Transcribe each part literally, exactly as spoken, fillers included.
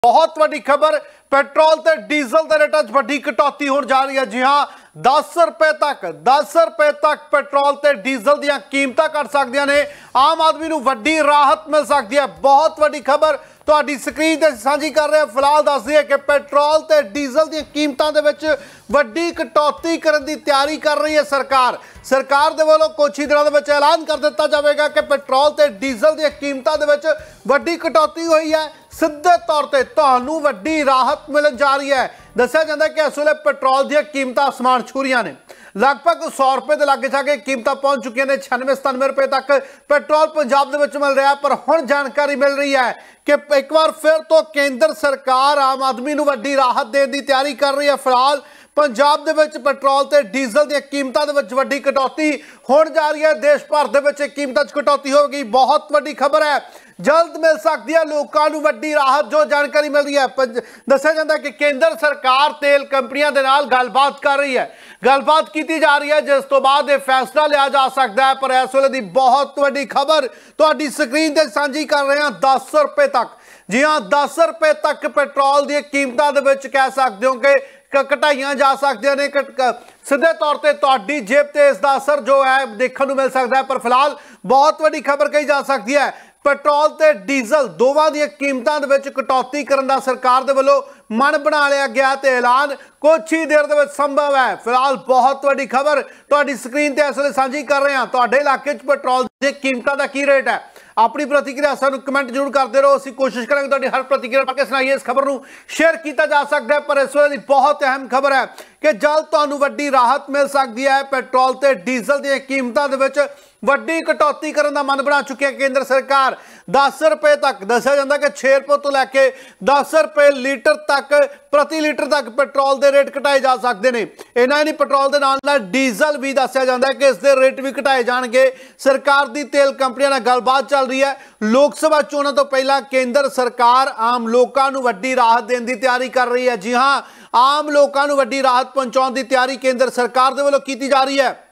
बहुत बड़ी खबर पेट्रोल ते डीजल के रेटा च वड्डी कटौती होने जा रही है। जी हाँ, दस रुपए तक दस रुपए तक पेट्रोल ते डीजल दी कीमतां घट सकदियां ने। आम आदमी नूं वड्डी राहत मिल सकती है। बहुत बड़ी खबर तुहाडी स्क्रीन ते साझी कर रहे हैं। फिलहाल दस दिए कि पेट्रोल ते डीजल दी कीमतां दे विच वड्डी कटौती करने की तैयारी कर रही है सरकार। सरकार दे वल्लों कुछ ही दिनों दे विच ऐलान कर दिता जाएगा कि पेट्रोल ते डीजल दी कीमतां दे विच वड्डी कटौती हुई है। सीधे तौर पर तुहानूं वड्डी राहत मिलण जा रही है। दस्सिया जांदा कि इस वेले पेट्रोल दी कीमतां आसमान छू रहीआं ने। लगभग सौ रुपए के लागे जाके कीमतां पहुंच चुकी ने। छियानवे सतानवे रुपए तक पेट्रोल पंजाब दे विच मिल रहा है। पर हुण जानकारी मिल रही है कि एक बार फिर तो केंद्र सरकार आम आदमी नूं वड्डी राहत देने की तैयारी कर रही है। फिलहाल पंजाब दे विच पेट्रोल ते डीजल दी कीमतां दे विच वड्डी कटौती होण जा रही है। देश भर दे विच कीमतां च कटौती होगी। बहुत वड्डी खबर है, जल्द मिल सकती है लोगों को वड्डी राहत। जो जानकारी मिल रही है, दस्सिया जाता है कि केंद्र सरकार तेल कंपनियों के नाल गलबात कर रही है। गलबात की जा रही है जिस तो बाद यह फैसला लिया जा सकता है। पर इस वेले दी बहुत वड्डी खबर तुहाडी स्क्रीन ते साझी कर रहे हैं। दस रुपए तक, जी हाँ, दस रुपए तक पेट्रोल दी कीमतां दे विच कह सकते हो कि घटाइयां जा सकदियां ने। सीधे तौर पर तुहाडी जेब ते इसका असर जो है देखने को मिल सकता है। पर फिलहाल बहुत वड्डी खबर कही जा सकती है। पेट्रोल ते डीजल दोवां दी कीमतां दे विच कटौती करन दा सरकार दे वल्लों मन बना लिया गया ते ऐलान कुछ ही देर दे विच संभव है। फिलहाल बहुत वड्डी खबर तुहाडी स्क्रीन ते इस वेले साझी कर रहे हैं। तुहाडे इलाके च पेट्रोल दी कीमतां दा की रेट है? अपनी प्रतिक्रिया सानू कमेंट जरूर करते रहो। असीं कोशिश करेंगे तुहाडी हर प्रतिक्रिया पढ़ के सुनाइए। इस खबर नूं शेयर किया जा सकता है। पर इस वेले दी बहुत अहम खबर है कि जल्द तुहानूं वड्डी राहत मिल सकती है। पेट्रोल ते डीजल दी कीमतां दे विच वड्डी कटौती करने का मन बना चुकी है केंद्र सरकार। दस रुपए तक दस्सिया जाता कि छे रुपए तो लैके दस रुपए लीटर तक प्रति लीटर तक पेट्रोल के रेट घटाए जा सकते हैं। इन्ना ही नहीं, पेट्रोल के नाल नाल डीजल भी दस्सिया जाता है कि इसके रेट भी घटाए जाएंगे। सरकार की तेल कंपनियों नाल गलबात चल रही है। लोक सभा चोणों तो पहला केंद्र सरकार आम लोगों को वड्डी राहत देने की तैयारी कर रही है। जी हाँ, आम लोगों को वड्डी राहत पहुंचाने की तैयारी केंद्र सरकार के वल्लों की जा रही है।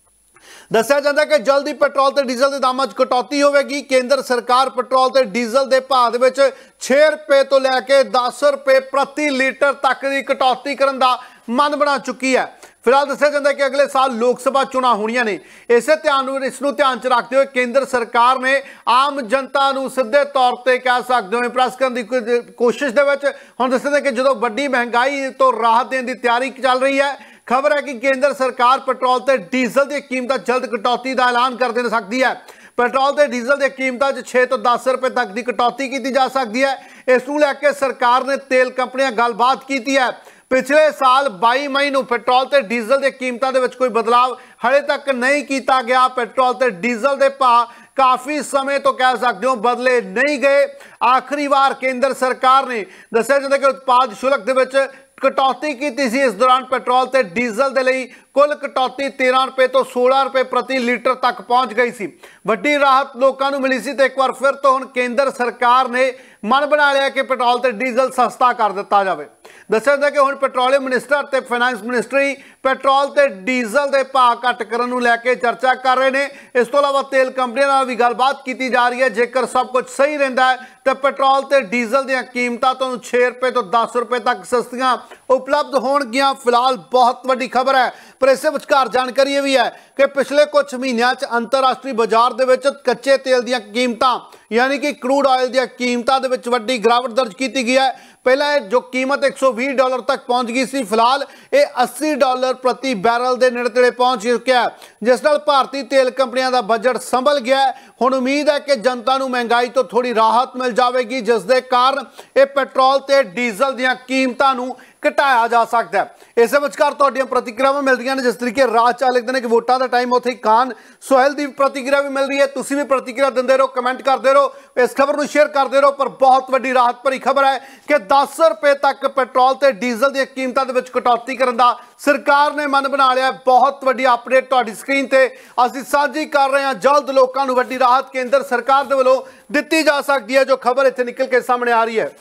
दस्सिया जाता है कि जल्द ही पेट्रोल ते डीजल के दामां च कटौती होगी। केंद्र सरकार पेट्रोल ते डीजल के भाव दे विच छे रुपए तो लैके दस रुपए प्रति लीटर तक की कटौती करने का मन बना चुकी है। फिलहाल दस्सिया जाता है कि अगले साल लोक सभा चोणां होणीआं ने। इसे ध्यान इसनूं ध्यान च रखते हुए केंद्र सरकार ने आम जनता नूं सीधे तौर पर कह सकते हो इंप्रेस करने की कोशिश दे विच हुण दस्सिया कि जो वड्डी महंगाई तो राहत देने की तैयारी चल रही है। खबर है कि केंद्र सरकार पेट्रोल ते डीजल की कीमत जल्द कटौती का ऐलान कर दे सकती है। पेट्रोल ते डीजल की कीमत छे तो दस रुपए तक की कटौती की जा सकती है। इसनूं लैके सरकार ने तेल कंपनियां गलबात की है। पिछले साल बाई मई नूं पेट्रोल ते डीजल की कीमतों के कोई बदलाव हले तक नहीं किया गया। पेट्रोल ते डीजल के भाव काफ़ी समय तो कह सकते हो बदले नहीं गए। आखिरी बार केंद्र सरकार ने दस्सिया जाता कि उत्पाद शुल्क के विच कटौती की थी। इस दौरान पेट्रोल ते डीजल के लिए कुल कटौती तेरह रुपए तो सोलह रुपए प्रति लीटर तक पहुंच गई सी। वड्डी राहत लोगों को मिली सी। तो एक बार फिर तो हुण केंद्र सरकार ने मन बना लिया कि पेट्रोल ते डीजल सस्ता कर दिता जाए। दस्सिया जाता कि हुण पेट्रोलियम मिनिस्टर ते फाइनेंस मिनिस्ट्री पेट्रोल ते डीजल के भाव घट करने को लैके चर्चा कर रहे हैं। इस तो इलावा तेल कंपनियों नाल भी गलबात की जा रही है। जेकर सब कुछ सही रहिंदा है तो पेट्रोल ते डीजल दी कीमतां तो छे रुपए तो दस रुपए तक सस्तियां उपलब्ध होणगियां। फिलहाल बहुत वड्डी खबर है। पर इस विचकार जानकारी ये भी है कि पिछले कुछ महीनों च अंतरराष्ट्रीय बाजार दे विच कच्चे तेल दी कीमतां यानी कि क्रूड ऑयल दी कीमतां दे विच वड्डी गिरावट दर्ज की गई है। पहला जो कीमत एक सौ भी डॉलर तक पहुंच गई सी, फिलहाल ये अस्सी डॉलर प्रति बैरल के नेड़े तेड़े पहुंच चुका है। जिस नाल भारतीय तेल कंपनियों का बजट संभल गया है। हुण उम्मीद है कि जनता को महंगाई तो थोड़ी राहत मिल जाएगी, जिसके कारण ये पेट्रोल ते डीजल दी कीमतां नूं घटाया जा सकता है। इस विचकार तुहाडीआं प्रतिक्रियावां मिलदियां ने। जिस तरीके राज चा लिखते हैं कि वोटां का टाइम उत्थे कान सोहेल की प्रतिक्रिया भी मिल रही है। तुसीं भी प्रतिक्रिया दिंदे रहो, कमेंट करते रहो, इस खबर को शेयर करते रहो। पर बहुत वड्डी राहत भरी खबर है कि दस रुपए तक पेट्रोल ते डीजल की कीमतों के विच कटौती करने का सरकार ने मन बना लिया। बहुत वड्डी अपडेट तुहाडी स्क्रीन ते असीं साझी कर रहे हैं। जल्द लोगों को वड्डी राहत केंद्र सरकार के वल्लों दित्ती जा सकती है। जो खबर इत्थे निकल के सामने आ रही है।